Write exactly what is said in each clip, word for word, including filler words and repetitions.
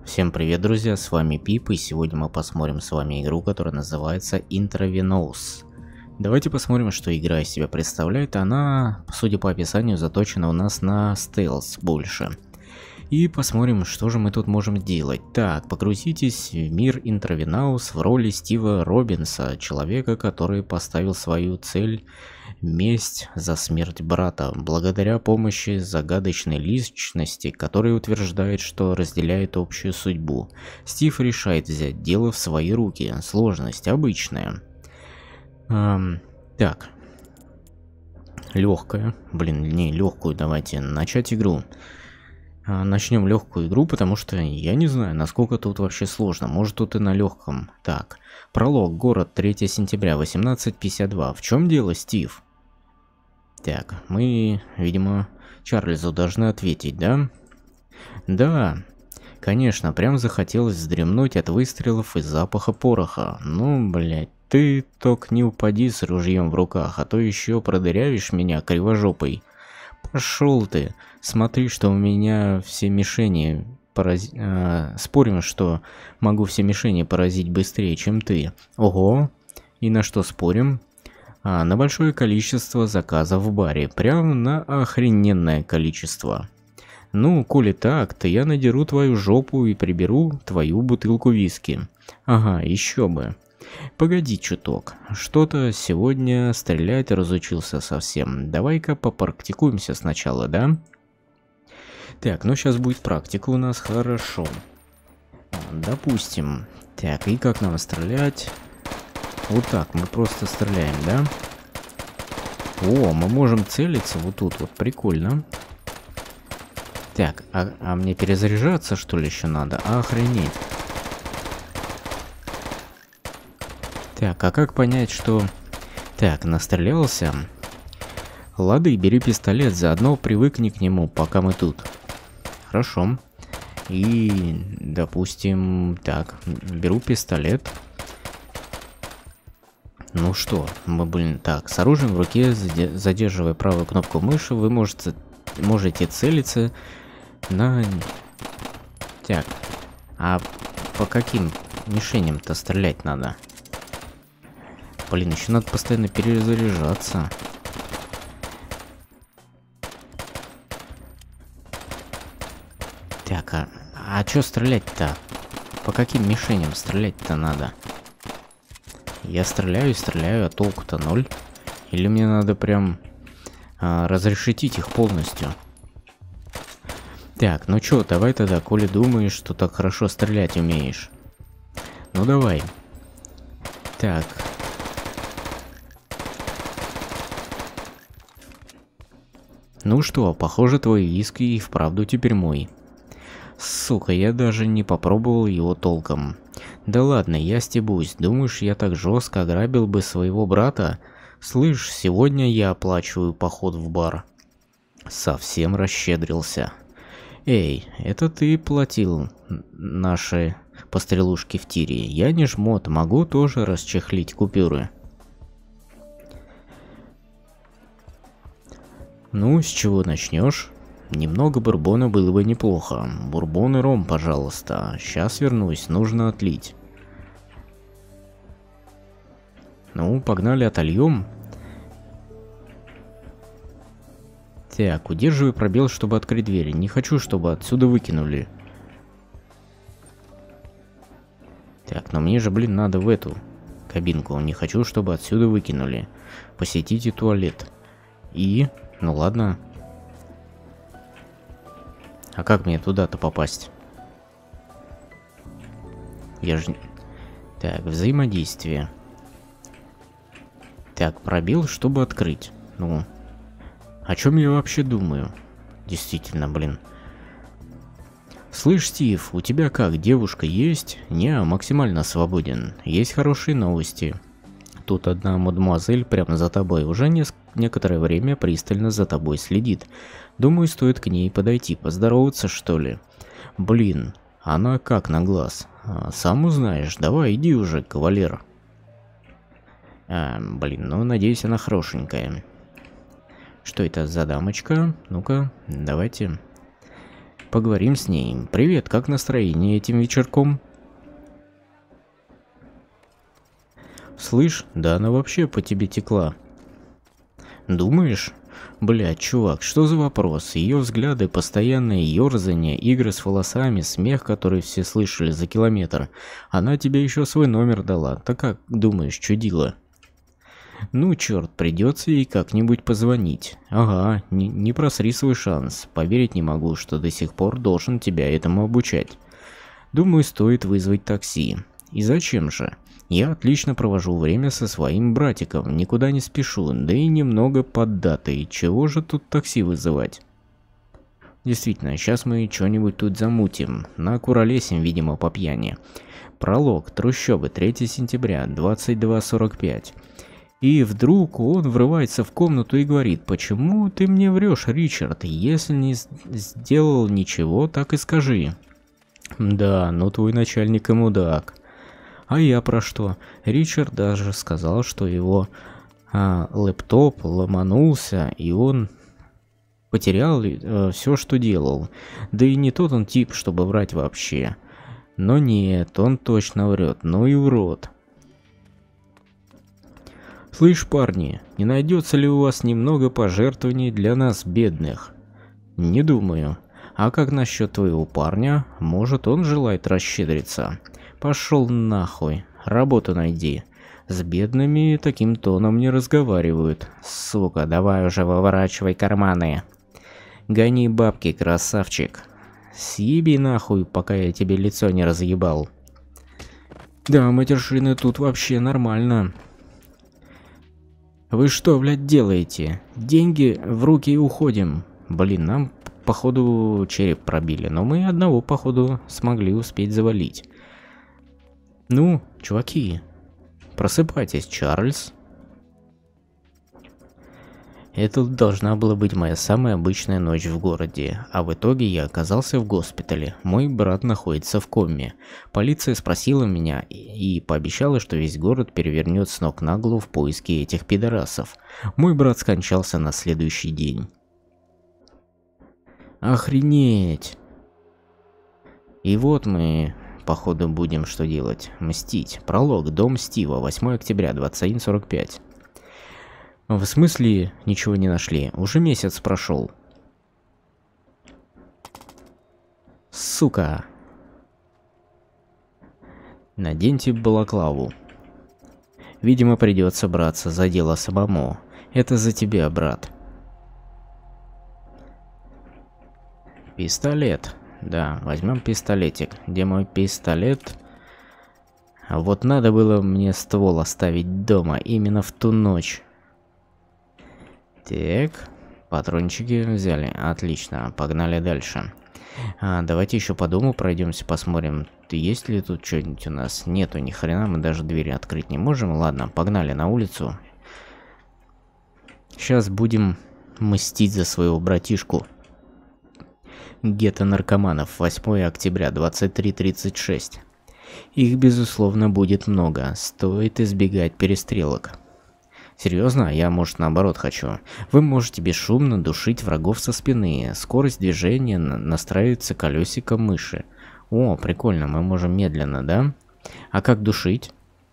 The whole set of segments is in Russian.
Всем привет, друзья, с вами Пип, и сегодня мы посмотрим с вами игру, которая называется Intravenous. Давайте посмотрим, что игра из себя представляет. Она, судя по описанию, заточена у нас на стелс больше. И посмотрим, что же мы тут можем делать. Так, погрузитесь в мир Intravenous в роли Стива Робинса, человека, который поставил свою цель месть за смерть брата, благодаря помощи загадочной личности, которая утверждает, что разделяет общую судьбу. Стив решает взять дело в свои руки. Сложность обычная. Эм, так. Легкая. Блин, не легкую, давайте начать игру. Начнем легкую игру, потому что я не знаю, насколько тут вообще сложно. Может, тут и на легком. Так, пролог, город, третьего сентября, восемнадцать пятьдесят два. В чем дело, Стив? Так, мы, видимо, Чарльзу должны ответить, да? Да, конечно, прям захотелось вздремнуть от выстрелов и запаха пороха. Ну, блядь, ты только не упади с ружьем в руках, а то еще продырявишь меня кривожопой. Пошел ты, смотри, что у меня все мишени порази... а, спорим, что могу все мишени поразить быстрее, чем ты. Ого, и на что спорим? А, на большое количество заказов в баре, прям на охрененное количество. Ну, коли так, то я надеру твою жопу и приберу твою бутылку виски. Ага, еще бы. Погоди чуток, что-то сегодня стрелять разучился совсем. Давай-ка попрактикуемся сначала, да? Так, ну сейчас будет практика у нас, хорошо. Допустим. Так, и как нам стрелять? Вот так, мы просто стреляем, да? О, мы можем целиться вот тут, вот прикольно. Так, а, а мне перезаряжаться что ли еще надо? Охренеть. Так, а как понять, что... Так, настрелялся. Лады, бери пистолет, заодно привыкни к нему, пока мы тут. Хорошо. И, допустим, так, беру пистолет. Ну что, мы, блин, так, с оружием в руке, задерживая правую кнопку мыши, вы можете, можете целиться на... Так, а по каким мишеням-то стрелять надо? Блин, еще надо постоянно перезаряжаться. Так, а, а что стрелять-то? По каким мишеням стрелять-то надо? Я стреляю, стреляю, а толку-то ноль. Или мне надо прям а, разрешетить их полностью? Так, ну чё, давай тогда, коли думаешь, что так хорошо стрелять умеешь. Ну давай. Так. Ну что, похоже, твой виски и вправду теперь мой. Сука, я даже не попробовал его толком. Да ладно, я стебусь. Думаешь, я так жестко ограбил бы своего брата? Слышь, сегодня я оплачиваю поход в бар. Совсем расщедрился. Эй, это ты платил наши пострелушки в тире. Я не жмот, могу тоже расчехлить купюры. Ну, с чего начнешь? Немного бурбона было бы неплохо. Бурбон и ром, пожалуйста. Сейчас вернусь, нужно отлить. Ну, погнали, отольем. Так, удерживай пробел, чтобы открыть двери. Не хочу, чтобы отсюда выкинули. Так, но мне же, блин, надо в эту кабинку. Не хочу, чтобы отсюда выкинули. Посетите туалет. И... Ну ладно. А как мне туда-то попасть? Я же... Так, взаимодействие. Так, пробел, чтобы открыть. Ну... О чем я вообще думаю? Действительно, блин. Слышь, Стив, у тебя как, девушка есть? Не, максимально свободен. Есть хорошие новости. Тут одна мадемуазель прямо за тобой. Уже не... некоторое время пристально за тобой следит. Думаю, стоит к ней подойти, поздороваться, что ли. Блин, она как на глаз? А, сам узнаешь. Давай, иди уже, кавалер. А, блин, ну, надеюсь, она хорошенькая. Что это за дамочка? Ну-ка, давайте. Поговорим с ней. Привет, как настроение этим вечерком? Слышь, да она вообще по тебе текла. Думаешь? Блядь, чувак, что за вопрос? Ее взгляды, постоянное ерзание, игры с волосами, смех, который все слышали за километр. Она тебе еще свой номер дала. Так как, думаешь, чудила? Ну, черт, придется ей как-нибудь позвонить. Ага, не, не просри свой шанс. Поверить не могу, что до сих пор должен тебя этому обучать. Думаю, стоит вызвать такси. И зачем же? Я отлично провожу время со своим братиком, никуда не спешу, да и немного поддатый. Чего же тут такси вызывать? Действительно, сейчас мы что-нибудь тут замутим. Накуролесим, видимо, по пьяни. Пролог, трущобы, третьего сентября, двадцать два сорок пять. И вдруг он врывается в комнату и говорит: «Почему ты мне врешь, Ричард? Если не сделал ничего, так и скажи». Да, ну твой начальник и мудак. А я про что? Ричард даже сказал, что его а, лэптоп ломанулся, и он потерял а, все, что делал. Да и не тот он тип, чтобы врать вообще. Но нет, он точно врет, ну и урод. Слышь, парни, не найдется ли у вас немного пожертвований для нас, бедных? Не думаю. А как насчет твоего парня? Может, он желает расщедриться? Пошел нахуй, работу найди. С бедными таким тоном не разговаривают. Сука, давай уже выворачивай карманы. Гони бабки, красавчик. Съеби нахуй, пока я тебе лицо не разъебал. Да, матершины тут вообще нормально. Вы что, блядь, делаете? Деньги в руки и уходим. Блин, нам походу череп пробили, но мы одного походу смогли успеть завалить. Ну, чуваки, просыпайтесь, Чарльз. Это должна была быть моя самая обычная ночь в городе, а в итоге я оказался в госпитале. Мой брат находится в коме. Полиция спросила меня и пообещала, что весь город перевернет с ног на голову в поиске этих пидорасов. Мой брат скончался на следующий день. Охренеть! И вот мы... Походу будем что делать? Мстить. Пролог. Дом Стива. восьмого октября, двадцать один сорок пять. В смысле ничего не нашли? Уже месяц прошел. Сука. Наденьте балаклаву. Видимо, придется браться за дело самому. Это за тебя, брат. Пистолет. Да, возьмем пистолетик. Где мой пистолет? А вот надо было мне ствол оставить дома именно в ту ночь. Так, патрончики взяли. Отлично, погнали дальше. А, давайте еще по дому пройдемся, посмотрим, есть ли тут что-нибудь у нас. Нету ни хрена, мы даже двери открыть не можем. Ладно, погнали на улицу. Сейчас будем мстить за своего братишку. Гетто наркоманов, восьмого октября, двадцать три тридцать шесть. Их, безусловно, будет много. Стоит избегать перестрелок. Серьезно? Я, может, наоборот хочу. Вы можете бесшумно душить врагов со спины. Скорость движения настраивается колесиком мыши. О, прикольно, мы можем медленно, да? А как душить?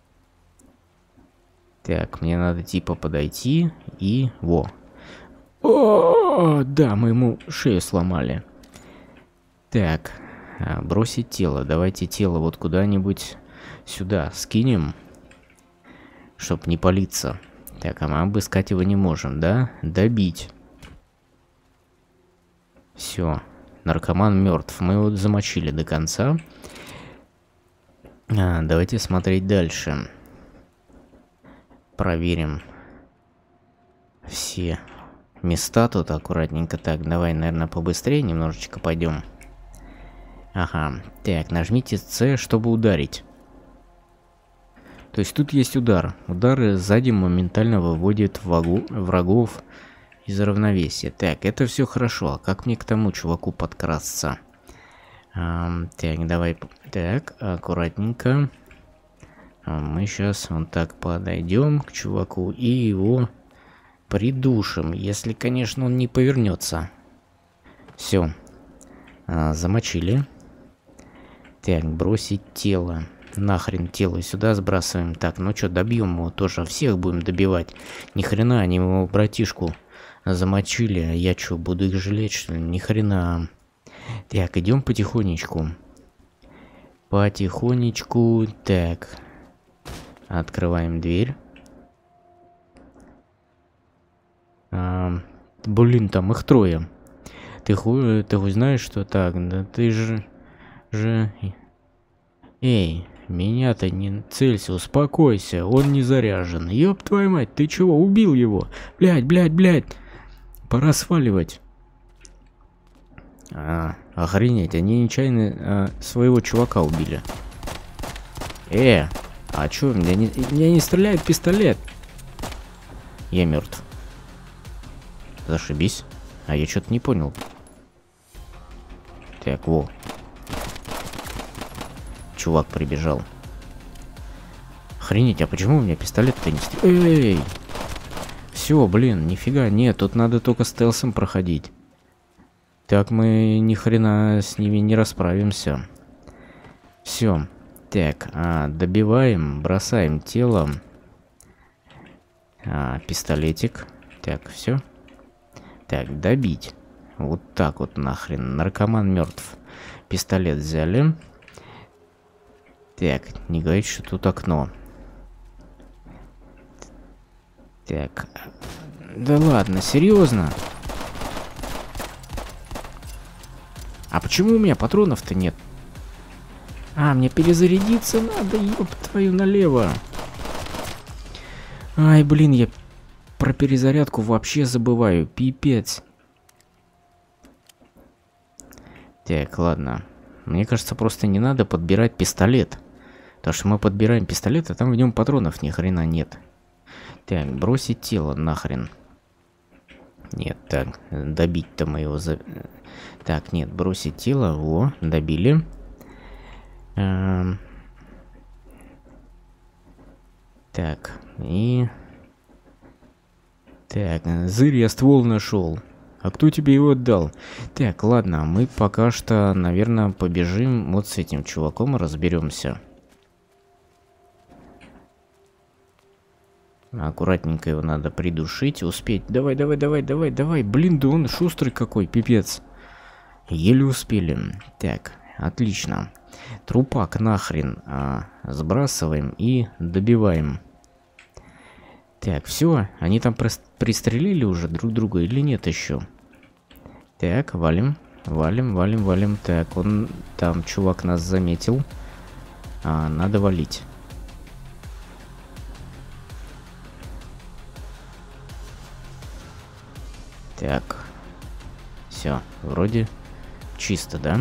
Так, мне надо типа подойти и... Во. О, да, мы ему шею сломали. Так, бросить тело. Давайте тело вот куда-нибудь сюда скинем, чтоб не палиться. Так, а мы обыскать его не можем, да? Добить. Все, наркоман мертв. Мы его замочили до конца. А, давайте смотреть дальше. Проверим все места тут аккуратненько. Так, давай, наверное, побыстрее немножечко пойдем. Ага, так, нажмите С, чтобы ударить. То есть тут есть удар. Удары сзади моментально выводят врагу, врагов из равновесия. Так, это все хорошо. А как мне к тому чуваку подкрасться? А, так, давай. Так, аккуратненько. А мы сейчас вот так подойдем к чуваку и его придушим. Если, конечно, он не повернется. Все. А, замочили. Так, бросить тело. Нахрен тело сюда сбрасываем. Так, ну что, добьем его тоже. Всех будем добивать. Ни хрена, они его братишку замочили. А я что, буду их жалеть, что ли? Ни хрена. Так, идем потихонечку. Потихонечку. Так. Открываем дверь. А, блин, там их трое. Ты хуй, ты хуй знаешь, что так? Да ты же... же... Эй, меня-то не целься, успокойся, он не заряжен. Ёб твою мать, ты чего, убил его? Блядь, блядь, блядь. Пора сваливать. А, охренеть, они нечаянно а, своего чувака убили. Э, а чё, меня не, меня не стреляет пистолет? Я мертв. Зашибись. А я что-то не понял. Так, во. Чувак прибежал. Охренеть, а почему у меня пистолет-то не стреляет? Эй! Все, блин, нифига, нет, тут надо только стелсом проходить. Так мы ни хрена с ними не расправимся. Все. Так, а, добиваем, бросаем тело. А, пистолетик. Так, все. Так, добить. Вот так вот нахрен. Наркоман мертв. Пистолет взяли. Так, не говорит, что тут окно. Так. Да ладно, серьезно? А почему у меня патронов-то нет? А, мне перезарядиться надо, ёб твою налево. Ай, блин, я про перезарядку вообще забываю. Пипец. Так, ладно. Мне кажется, просто не надо подбирать пистолет. Потому что мы подбираем пистолет, а там в нем патронов ни хрена нет. Так, бросить тело нахрен. Нет, так, добить-то мы его за... Так, нет, бросить тело, во, добили. Эм... Так, и... Так, зырь, я ствол нашел. А кто тебе его отдал? Так, ладно, мы пока что, наверное, побежим вот с этим чуваком и разберемся. Аккуратненько его надо придушить, успеть. Давай, давай, давай, давай, давай. Блин, да он шустрый какой, пипец. Еле успели. Так, отлично. Трупак нахрен а, сбрасываем и добиваем. Так, все, они там пристрелили уже друг друга или нет еще? Так, валим, валим, валим, валим. Так, он там, чувак нас заметил. А, надо валить. Так, все, вроде чисто, да?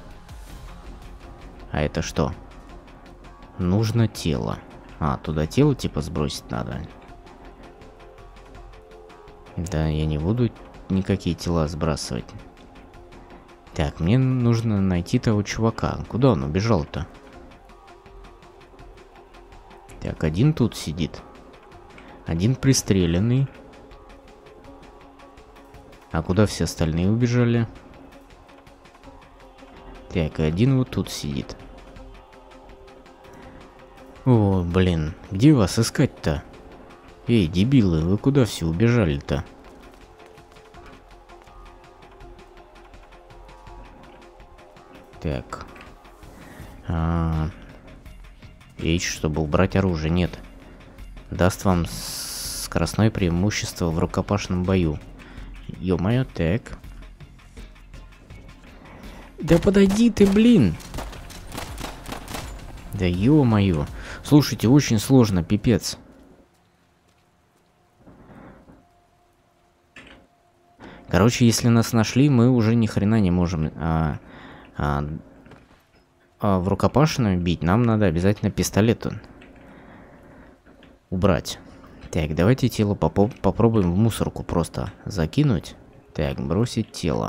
А это что? Нужно тело. А, туда тело типа сбросить надо. Да, я не буду никакие тела сбрасывать. Так, мне нужно найти того чувака. Куда он убежал-то? Так, один тут сидит. Один пристреленный. А куда все остальные убежали? Так, один вот тут сидит. О, блин, где вас искать-то? Эй, дебилы, вы куда все убежали-то? Так. А, H, чтобы убрать оружие, нет. Даст вам скоростное преимущество в рукопашном бою. Ё-моё, так. Да подойди ты, блин! Да ё-моё. Слушайте, очень сложно, пипец. Короче, если нас нашли, мы уже ни хрена не можем а, а, а в рукопашную бить. Нам надо обязательно пистолет убрать. Так, давайте тело попо попробуем в мусорку просто закинуть. Так, бросить тело.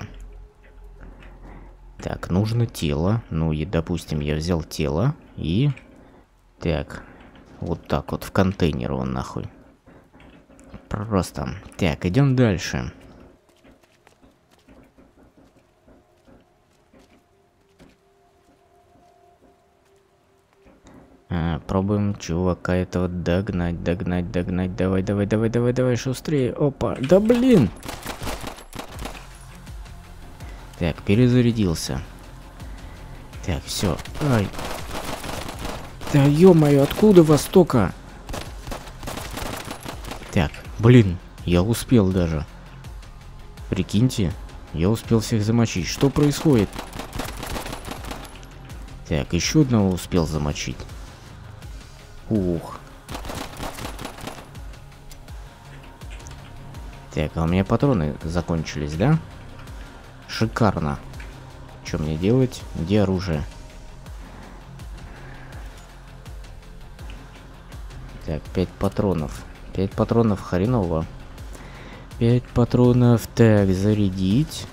Так, нужно тело. Ну и, допустим, я взял тело и... Так, вот так вот в контейнер он нахуй. Просто. Так, идем дальше. А, пробуем чувака этого догнать, догнать, догнать. Давай, давай, давай, давай, давай, шустрее. Опа, да блин! Так, перезарядился. Так, все. Ай. Да ё-моё, откуда вас столько? Так, блин, я успел даже. Прикиньте, я успел всех замочить. Что происходит? Так, еще одного успел замочить. Ух. Так, а у меня патроны закончились, да? Шикарно. Что мне делать? Где оружие? Так, пять патронов. пять патронов хреново. пять патронов. Так, зарядить.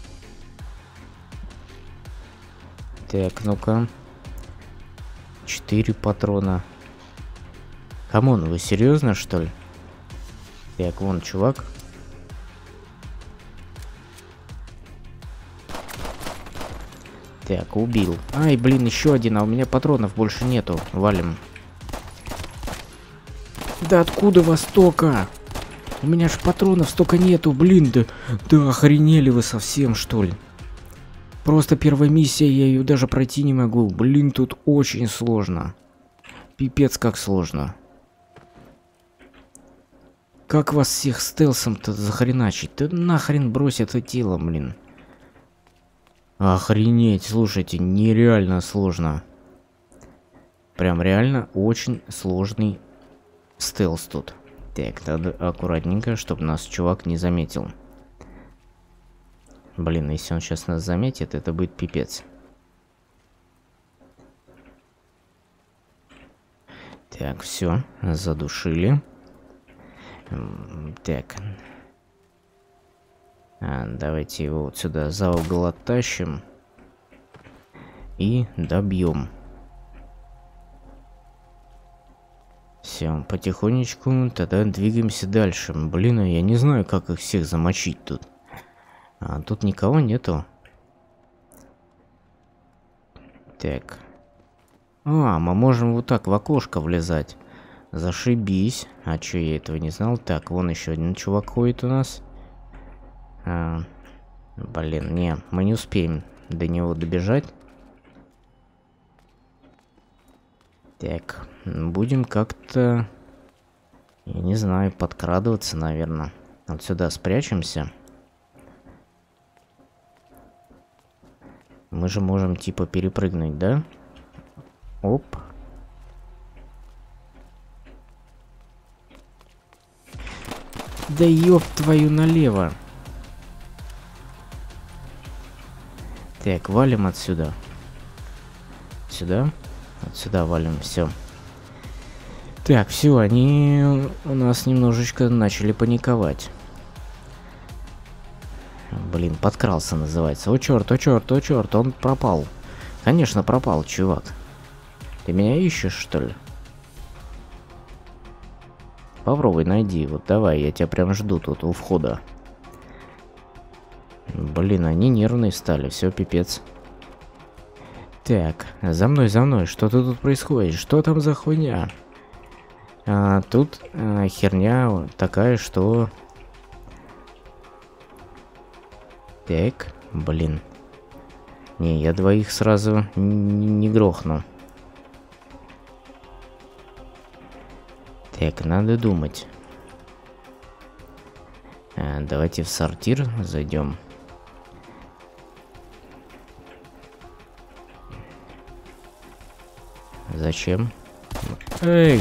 Так, ну-ка. четыре патрона. Камон, вы серьезно, что ли? Так, вон чувак. Так, убил. Ай, блин, еще один, а у меня патронов больше нету. Валим. Да откуда вас столько? У меня ж патронов столько нету, блин, да, да охренели вы совсем, что ли? Просто первая миссия, я ее даже пройти не могу. Блин, тут очень сложно. Пипец как сложно. Как вас всех стелсом-то захреначить? Да нахрен брось это тело, блин. Охренеть, слушайте, нереально сложно. Прям реально очень сложный стелс тут. Так, надо аккуратненько, чтобы нас чувак не заметил. Блин, если он сейчас нас заметит, это будет пипец. Так, все, задушили. Так. А, давайте его вот сюда за угол оттащим. И добьем. Все, потихонечку тогда двигаемся дальше. Блин, я не знаю, как их всех замочить тут. А тут никого нету. Так. А, мы можем вот так в окошко влезать. Зашибись. А чё, я этого не знал? Так, вон еще один чувак ходит у нас. А, блин, не, мы не успеем до него добежать. Так, будем как-то, я не знаю, подкрадываться, наверное. Вот сюда спрячемся. Мы же можем типа перепрыгнуть, да? Оп. Да ёб твою налево. Так, валим отсюда. Сюда? Отсюда валим, все. Так, все, они у нас немножечко начали паниковать. Блин, подкрался называется. О черт, о черт, о черт, он пропал. Конечно, пропал, чувак. Ты меня ищешь, что ли? Попробуй найди, вот давай, я тебя прям жду тут у входа. Блин, они нервные стали, все, пипец. Так, за мной, за мной, что-то тут происходит, что там за хуйня? А, тут а, херня такая, что... Так, блин. Не, я двоих сразу не грохну. Так, надо думать. А, давайте в сортир зайдем. Зачем? Эй!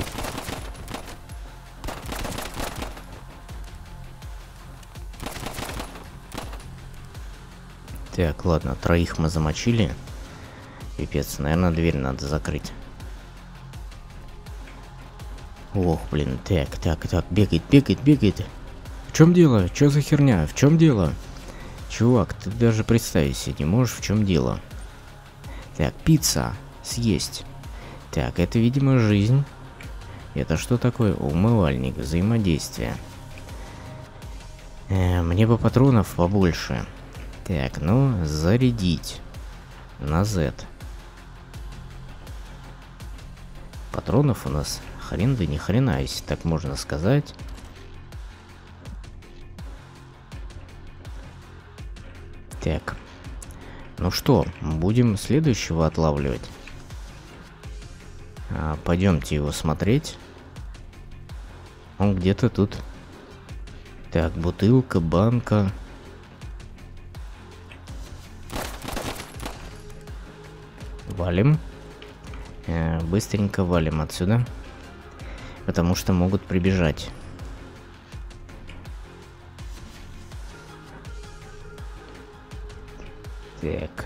Так, ладно, троих мы замочили. Пипец, наверное, дверь надо закрыть. Ох, блин, так, так, так, бегает, бегает, бегает. В чем дело? Что за херня? В чем дело? Чувак, ты даже представить себе не можешь, в чем дело. Так, пицца. Съесть. Так, это, видимо, жизнь. Это что такое? Умывальник, взаимодействие. Э, мне бы патронов побольше. Так, ну, зарядить. На Z. патронов у нас хрен да ни хрена, если так можно сказать. Так. Ну что, будем следующего отлавливать. А, пойдемте его смотреть. Он где-то тут. Так, бутылка, банка. Валим. Э, быстренько валим отсюда. Потому что могут прибежать. Так.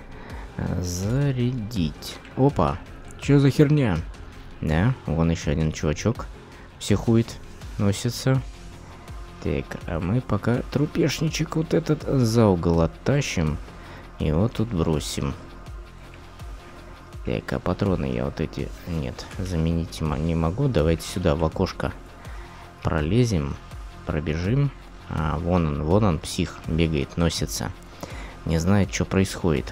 Зарядить. Опа. Чё за херня? Да, вон еще один чувачок. Психует. Носится. Так, а мы пока трупешничек вот этот за угол оттащим. И вот тут бросим. Так, а патроны я вот эти... Нет, заменить не могу. Давайте сюда в окошко пролезем. Пробежим. А, вон он, вон он, псих, бегает, носится. Не знает, что происходит.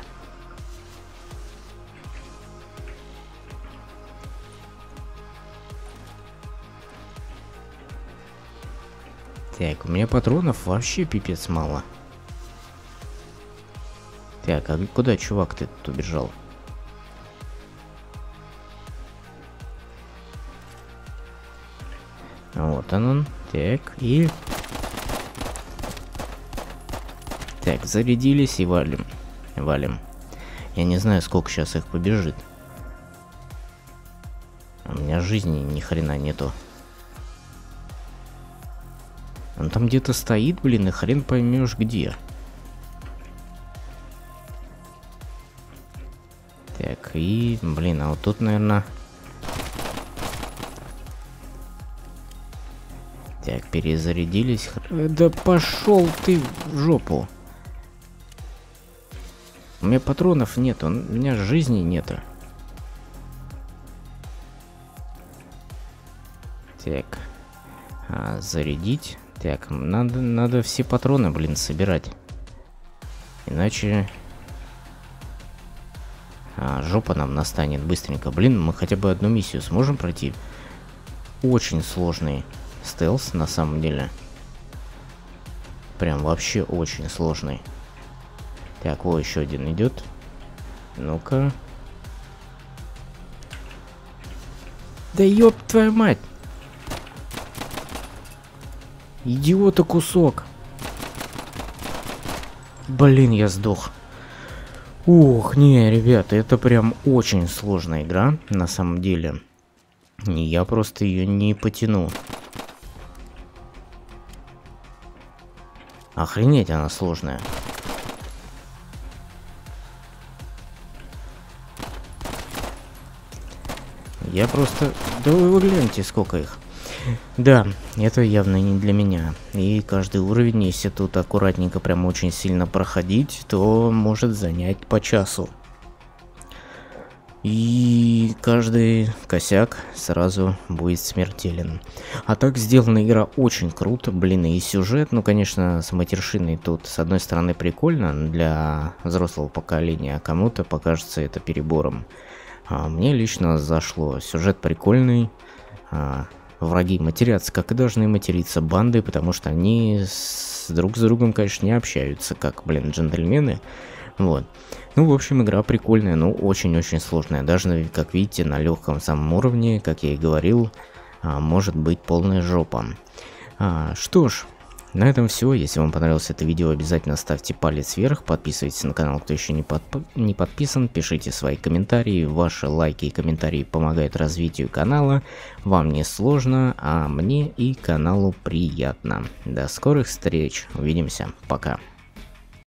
Так, у меня патронов вообще пипец мало. Так, а куда чувак ты тут убежал? Вот он он. Так, и... Так, зарядились и валим. Валим. Я не знаю, сколько сейчас их побежит. У меня жизни ни хрена нету. Он там где-то стоит, блин, и хрен поймешь где. Так, и, блин, а вот тут, наверное... Так, перезарядились. Да пошел ты в жопу. У меня патронов нет, у меня жизни нету. Так, а, зарядить. Так, надо, надо все патроны, блин, собирать. Иначе а, жопа нам настанет быстренько. Блин, мы хотя бы одну миссию сможем пройти. Очень сложный стелс, на самом деле. Прям вообще очень сложный. Так, вот еще один идет. Ну-ка. Да ёб твою мать! Идиота кусок. Блин, я сдох. Ух, не, ребята, это прям очень сложная игра, на самом деле. Я просто ее не потяну. Охренеть, она сложная. Я просто... Да вы гляньте, сколько их. Да, это явно не для меня. И каждый уровень, если тут аккуратненько прям очень сильно проходить, то может занять по часу. И каждый косяк сразу будет смертелен. А так сделана игра очень круто, блин, и сюжет, ну конечно, с матершиной тут с одной стороны прикольно для взрослого поколения, а кому-то покажется это перебором. А мне лично зашло, сюжет прикольный, а враги матерятся, как и должны материться банды, потому что они с друг с другом, конечно, не общаются, как, блин, джентльмены. Вот. Ну, в общем, игра прикольная, но очень-очень сложная. Даже, как видите, на легком самом уровне, как я и говорил, может быть полная жопа. А, что ж, на этом все. Если вам понравилось это видео, обязательно ставьте палец вверх, подписывайтесь на канал, кто еще не, подп... не подписан, пишите свои комментарии. Ваши лайки и комментарии помогают развитию канала. Вам не сложно, а мне и каналу приятно. До скорых встреч. Увидимся. Пока.